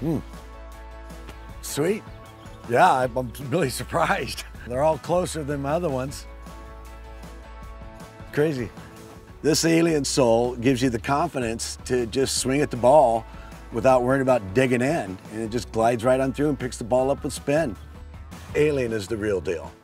Sweet. Yeah, I'm really surprised. They're all closer than my other ones. Crazy. This alien soul gives you the confidence to just swing at the ball without worrying about digging in, and it just glides right on through and picks the ball up with spin. Alien is the real deal.